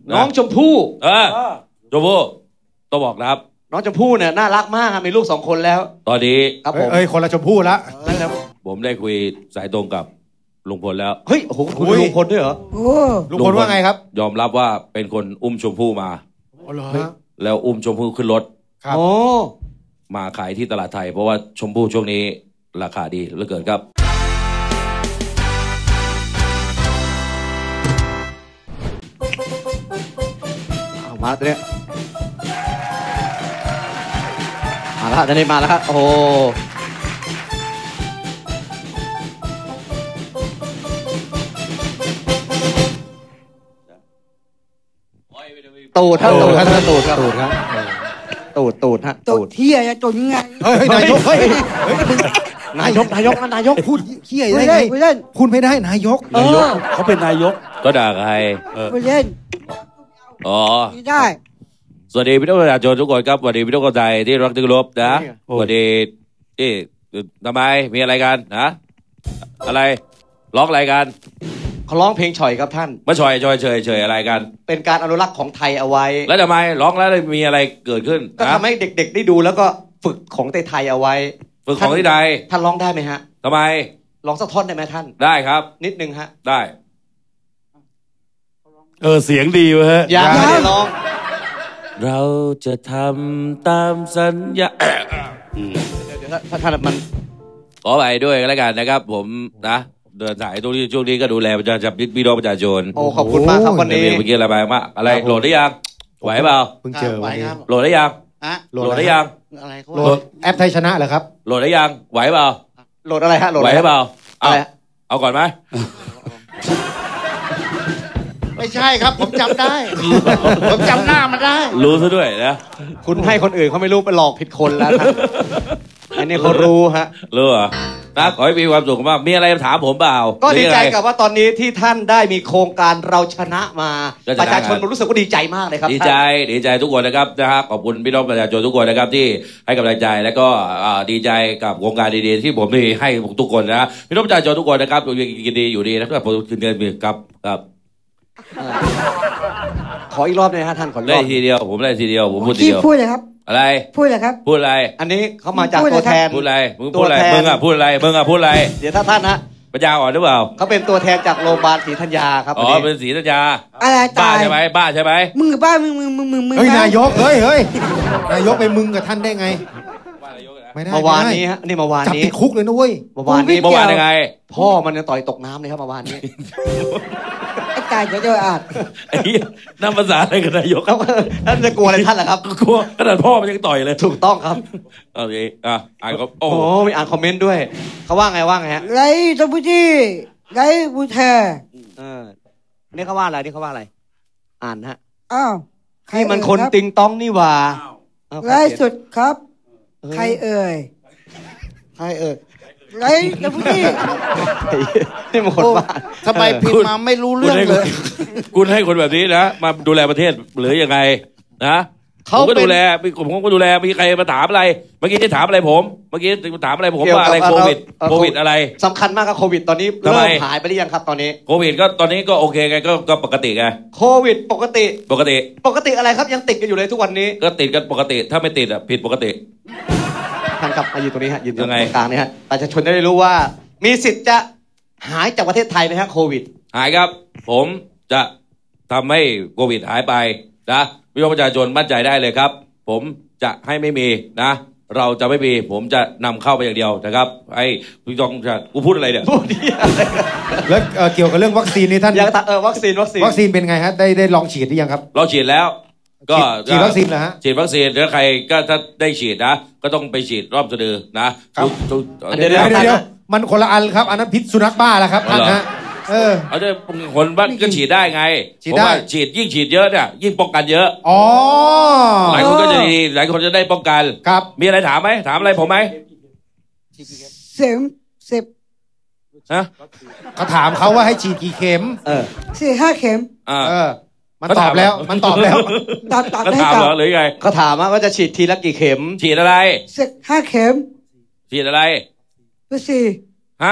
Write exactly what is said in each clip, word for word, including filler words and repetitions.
น้องชมพู่เออชมพู่ต้องบอกนะครับน้องชมพู่เนี่ยน่ารักมากมีลูกสองคนแล้วตอนนี้ครับผมเอ้ยคนละชมพู่ละผมได้คุยสายตรงกับลุงพลแล้วเฮ้ยโอ้โหคุณลุงพลด้วยเหรอลุงพลว่าไงครับยอมรับว่าเป็นคนอุ้มชมพู่มาแล้วอุ้มชมพู่ขึ้นรถโอ้มาขายที่ตลาดไทยเพราะว่าชมพู่ช่วงนี้ราคาดีเหลือเกินครับเอามาแล้วเนี่ยมาแล้วตอนนี้มาแล้วครับโอ้ตูดครับตูดครับตูดครับตูดครับตูดตูดฮะตูดเที่ยจะตูดยังไงเฮ้ยนายกเฮ้ยนายกนายกนายกพูดเที่ยได้ไงพูดไม่ได้นายกนายกเขาเป็นนายกก็ด่าใครไม่เล่นอ๋อไม่ได้สวัสดีพี่น้องประชาชนทุกคนครับสวัสดีพี่น้องคนไทยที่รักที่เคารพนะสวัสดีที่ทำไมมีอะไรกันนะอะไรร้องอะไรกันเขาร้องเพลงฉ่อยครับท่านมาฉ่อยฉ่อยเฉยเฉยอะไรกันเป็นการอนุรักษ์ของไทยเอาไว้แล้วทำไมร้องแล้วมีอะไรเกิดขึ้นก็ทำให้เด็กๆได้ดูแล้วก็ฝึกของไทยเอาไว้ฝึกของที่ใดท่านร้องได้ไหมฮะทำไมร้องสักท่อนได้ไหมท่านได้ครับนิดนึงฮะได้เออเสียงดีเว้ยยังไม่ได้ร้องเราจะทำตามสัญญาเดี๋ยวถ้าท่านมันขอไปด้วยกันแล้วกันนะครับผมนะเดินสายตรงนี้ช่วงนี้ก็ดูแลประชาชนพี่น้องประชาชนโอ้ขอบคุณมากครับวันนี้เมื่อกี้อะไรมาอะไรโหลดได้ยังไหวเปล่าเพิ่งเจอโหลดได้ยังโหลดได้ยังโหลดแอปไทยชนะเหรอครับโหลดได้ยังไหวเปล่าโหลดอะไรฮะโหลดไหวเปล่าเอาเอาก่อนไหมไม่ใช่ครับผมจำได้ผมจำหน้ามันได้รู้ซะด้วยนะคุณให้คนอื่นเขาไม่รู้ไปหลอกผิดคนแล้วครับอันนี้เขารู้ฮะรู้เหรอนะขอให้มีความสุขมากมีอะไรถามผมเปล่าก็ดีใจกับว่าตอนนี้ที่ท่านได้มีโครงการเราชนะมาประชาชนรู้สึกว่าดีใจมากเลยครับดีใจดีใจทุกคนนะครับนะฮะขอบคุณพี่น้องประชาชนทุกคนนะครับที่ให้กำลังใจแล้วก็ดีใจกับโครงการดีๆที่ผมมีให้ทุกคนนะพี่น้องประชาชนทุกคนนะครับยินดีอยู่ดีนะครับผมคืนเงินครับครับขออีกรอบเลยฮะท่านขออีกรอบได้ทีเดียวผมได้ทีเดียวผมพูดทีเดียวพูดเลยครับอะไรพูดเลยครับพูดอะไรอันนี้เขามาจากตัวแทนพูดอะไรมึงพูดอะไรมึงอ่ะพูดอะไรมึงอ่ะพูดอะไรเดี๋ยวถ้าท่านนะปัญญาอ่อนหรือเปล่าเขาเป็นตัวแทนจากโรงพยาบาลศรีธัญญาครับอ๋อเป็นศรีธัญญาอะไรตายบ้าใช่ไหมบ้าใช่ไหมมึงบ้ามึงมึงมึงมึงมึงเฮ้ยนายกเฮ้ยเฮ้ยนายกไปมึงกับท่านได้ไงเมื่อวานนี้ฮะนี่เมื่อวานนี้จับติดคุกเลยนะเว้ยเมื่อวานนี้เมื่อวานยังไงพ่อมันจะต่อยตกน้ำเลยครับเมื่อวานนี้ไอ้ตายเดี๋ยวจะอาดไอ้น้ำภาษาอะไรกันนายกท่านจะกลัวอะไรท่านล่ะครับกลัวขนาดพ่อมันยังต่อยเลยถูกต้องครับโอเคอ่ะอ่านก็โอ้โหมีอ่านคอมเมนต์ด้วยเขาว่าไงว่าไงฮะไรสมุจีไรบูเทเออนี่เขาว่าอะไรนี่เขาว่าอะไรอ่านฮะอ้าวใครมันคนติงต้องนี่ว่าไรสุดครับใครเอ่ยใครเอ่ยไรสมุจีนี่มันคนบ้าทำไมพิมพ์มาไม่รู้เรื่องเลยคุณให้คนแบบนี้นะมาดูแลประเทศหรือยังไงนะเขาก็ดูแลผมก็ดูแลมีใครมาถามอะไรเมื่อกี้ที่ถามอะไรผมเมื่อกี้ถามอะไรผมว่าอะไรโควิดโควิดอะไรสำคัญมากกับโควิดตอนนี้เริ่มหายไปหรือยังครับตอนนี้โควิดก็ตอนนี้ก็โอเคไงก็ก็ปกติไงโควิดปกติปกติปกติอะไรครับยังติดกันอยู่เลยทุกวันนี้ก็ติดกันปกติถ้าไม่ติดอ่ะผิดปกติท่านครับมาอยู่ตรงนี้ฮะยืนตรงกลางนี่ฮะประชาชนได้รู้ว่ามีสิทธิ์จะหายจากประเทศไทยไหมฮะโควิดหายครับผมจะทำให้โควิดหายไปนะพี่น้องประชาชนมั่นใจได้เลยครับผมจะให้ไม่มีนะเราจะไม่มีผมจะนำเข้าไปอย่างเดียวนะครับไอ้พี่ต้องจะกูพูดอะไรเนี่ยพูดดีอะไรแล้วเกี่ยวกับเรื่องวัคซีนนี่ท่านยังเออวัคซีนวัคซีนวัคซีนเป็นไงฮะได้ได้ลองฉีดหรือยังครับลองฉีดแล้วก็ฉีดวัคซีนเหรอฮะฉีดวัคซีนถ้าใครก็ถ้าได้ฉีดนะก็ต้องไปฉีดรอบสะดือนะเดี๋ยวเดี๋ยวมันคนละอันครับอันนั้นพิษสุนัขบ้าแล้วครับท่านฮะเออเอาจะคนบ้านก็ฉีดได้ไงเพราะว่าฉีดยิ่งฉีดเยอะเนี่ยยิ่งป้องกันเยอะอ๋อหลายคนก็จะดีหลายคนจะได้ป้องกันครับมีอะไรถามไหมถามอะไรผมไหมเข็มสิบฮะเขาถามเขาว่าให้ฉีดกี่เข็มเออสี่ห้าเข็มเออมันตอบแล้วมันตอบแล้วตอบตอบได้ถามเหรอหรือไงเขาถามว่าจะฉีดทีละกี่เข็มฉีดอะไรสิบห้าเข็มฉีดอะไรเบอร์สี่ฮะเบ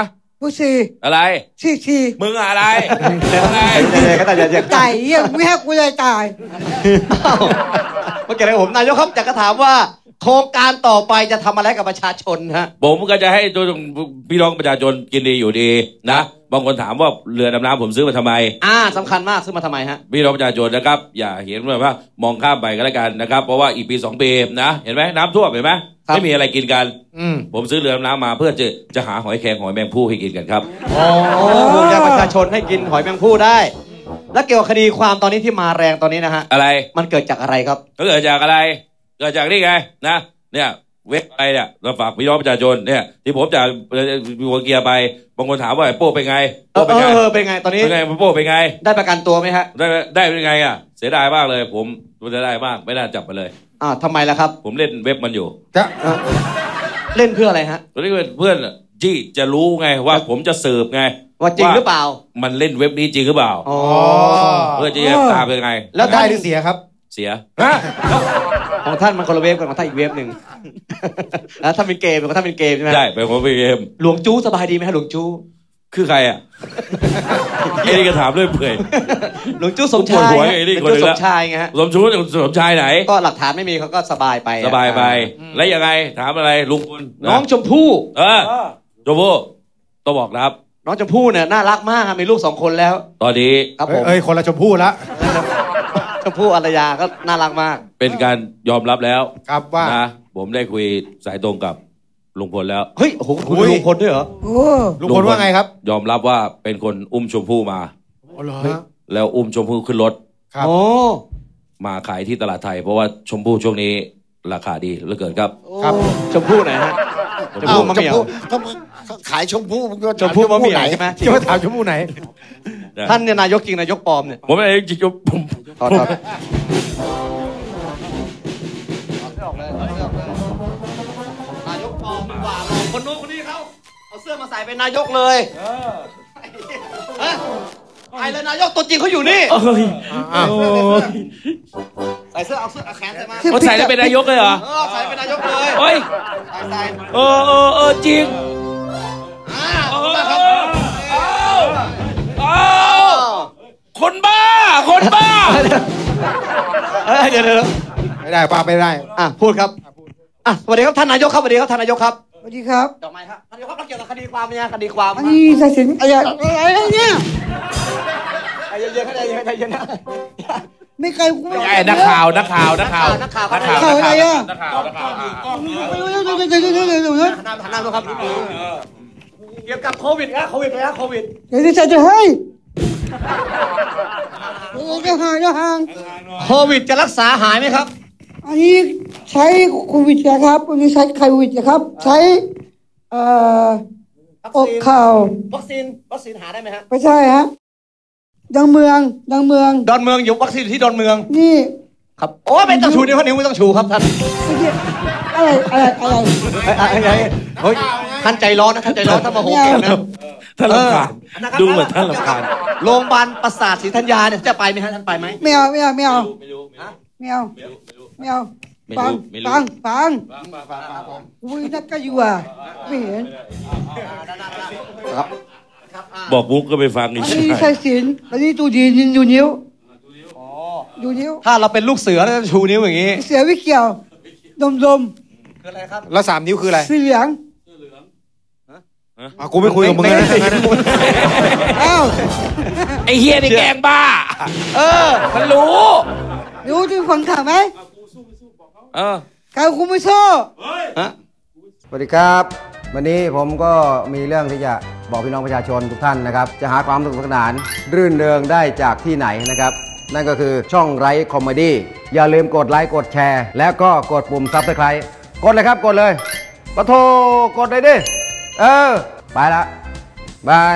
ผู้สี่อะไรสี่สี่มึงอะไรอะไรเดี๋ยวๆก็แต่อย่าตายยังไม่ให้กูเลยตายเมื่อกี้อะไรผมนายกครับอยากจะถามว่าโครงการต่อไปจะทำอะไรกับประชาชนฮะผมก็จะให้พี่น้องประชาชนกินดีอยู่ดีนะบางคนถามว่าเรือดำน้ำผมซื้อมาทำไมอ่าสำคัญมากซื้อมาทำไมฮะพี่น้องประชาชนนะครับอย่าเห็นว่ามองข้ามไปก็แล้วกันนะครับเพราะว่าอีกปีสองปีนะเห็นไหมน้ำท่วมเห็นไหมไม่มีอะไรกินกันผมซื้อเรือดำน้ำมาเพื่อจะจะหาหอยแครงหอยแมงผู้ให้กินกันครับโอ้ห่วงใยประชาชนให้กินหอยแมงผู้ได้แล้วเกี่ยวกับคดีความตอนนี้ที่มาแรงตอนนี้นะฮะอะไรมันเกิดจากอะไรครับเกิดจากอะไรเกิดจากนี่ไงนะเนี่ยเว็บอะไรเนี่ยเราฝากพี่น้องประชาชนเนี่ยที่ผมจะหัวเกียร์ไปบางคนถามว่าไอ้โป้เป็นไงโป้เป็นไงเออเป็นไงตอนนี้เป็นไงโป้เป็นไงได้ประกันตัวไหมฮะได้ได้เป็นไงอ่ะเสียดายมากเลยผมเสียดายมากไม่น่าจับไปเลยอ่าทำไมล่ะครับผมเล่นเว็บมันอยู่จะเล่นเพื่ออะไรฮะตัวนี้เพื่อนที่จะรู้ไงว่าผมจะสืบไงว่าจริงหรือเปล่ามันเล่นเว็บนี้จริงหรือเปล่าอ๋อเพื่อจะตามยังไงแล้วได้หรือเสียครับเสียของท่านมันคนละเวฟกันของท่านอีกเวฟหนึ่งแล้วถ้าเป็นเกมของท่านเป็นเกมใช่ไหมใช่เป็นของเป็นเกมหลวงจู้สบายดีไหมฮะหลวงจู้คือใครอ่ะไอ้นี่ก็ถามเรื่อยเปื่อยหลวงจู้สมชายไอ้นี่คนสมชายไงฮะสมชู้สมชายไหนก็หลักฐานไม่มีเขาก็สบายไปสบายไปแล้วยังไงถามอะไรลุงคุณน้องชมพู่เออชมพู่ต้องบอกนะครับน้องชมพู่เนี่ยน่ารักมากมีลูกสองคนแล้วตอนนี้ครับผมเอ้ยคนละชมพู่ละชมพู่อารยาก็น่ารักมากเป็นการยอมรับแล้วครับว่านะผมได้คุยสายตรงกับลุงพลแล้วเฮ้ยโอ้โหคุยลุงพลด้วยเหรอลุงพลว่าไงครับยอมรับว่าเป็นคนอุ้มชมพู่มาอ๋อเหรอแล้วอุ้มชมพู่ขึ้นรถครับโอ้มาขายที่ตลาดไทยเพราะว่าชมพู่ช่วงนี้ราคาดีเหลือเกินครับครับชมพู่ไหนฮะชมพู่มะเหมี่ยวขายชมพู่ชมพู่มะเหมี่ยวใช่ไหมจะมาถามชมพู่ไหนท่านเนี่ยนายกจริงนายกปลอมเนี่ยผมไม่ได้จริงผมขอครับนายกปลอมดีกว่าคนโน้นคนนี้เขาเอาเสื้อมาใส่เป็นนายกเลยไอ้เลยนายกตัวจริงเขาอยู่นี่ใส่เสื้อเอาเสื้อแขนใส่มาเขาใส่แล้วเป็นนายกเลยเหรอเออใส่เป็นนายกเลยโอ้ยใส่ใส่เออเออเออจริงคนบ้าคนบ้าเดี๋ยวเดี๋ยวไม่ได้ป้าไม่ได้อ่ะพูดครับอ่ะสวัสดีครับท่านนายกครับสวัสดีครับท่านนายกครับสวัสดีครับดอกไม้ครับท่านนายกครับเกี่ยวกับคดีความเนี่ยคดีความอันนี้สายสินอะไรอะไรเนี่ยใจเย็นๆใจเย็นๆใจเย็นนะไม่ใครกูไม่ใช่นักข่าวนักข่าวนักข่าวนักข่าวนักข่าวอะไรอ่ะนักข่าวนักข่าวทำนานครับเกี่ยวกับโควิดครับโควิดเลยครับโควิดเดี๋ยวจะจะให้จะห่างจะห่างโควิดจะรักษาหายไหมครับอันนี้ใช้โควิดนะครับอันนี้ใช้โควิดนะครับใช้เอ่ออกข่าววัคซีนวัคซีนหาได้ไหมฮะไม่ใช่ฮะดังเมืองดังเมืองดอนเมืองอยู่วัคซีนที่ดอนเมืองนี่ครับโอ้ไม่ต้องชูนิ้วนิ้วไม่ต้องชูครับท่านอะไรอะไรอะไรอะไรเฮ้ยท่านใจร้อนนะท่านใจร้อนท่านมาโหเก่งนะท่านรำคาญดูเหมือนท่านรำคาญโรงพยาบาลประสาทศรีธัญญาเนี่ยจะไปไหมฮะท่านไปไหมไม่เอาไม่เอาไม่เอาไม่เอาไม่เอาฟังฟังฟังอุ้ยนักก็อยู่อ่ะไม่เห็นบอกมุกก็ไปฟังอีกอันนี้ใช่สินอันนี้ตูดีดูนิ้วดูนิ้วถ้าเราเป็นลูกเสือแล้วจะชูนิ้วอย่างนี้เสือวิเกี่ยวดมดมคืออะไรครับแล้วสามนิ้วคืออะไรสีเหลืองอ่ะกูไม่คุยกับมึงนะอ้าวไอ้เฮียนี่แกงบ้าเออมันรู้รู้ที่ฟังข่าวไหมเออข่าวคุณไม่โซ่สวัสดีครับวันนี้ผมก็มีเรื่องที่จะบอกพี่น้องประชาชนทุกท่านนะครับจะหาความสนุกสนานรื่นเริงได้จากที่ไหนนะครับนั่นก็คือช่องไร้คอมเมดี้อย่าลืมกดไลค์กดแชร์แล้วก็กดปุ่มซับสไครต์กดเลยครับกดเลยปะโทกดเลยดิเออไปละบาย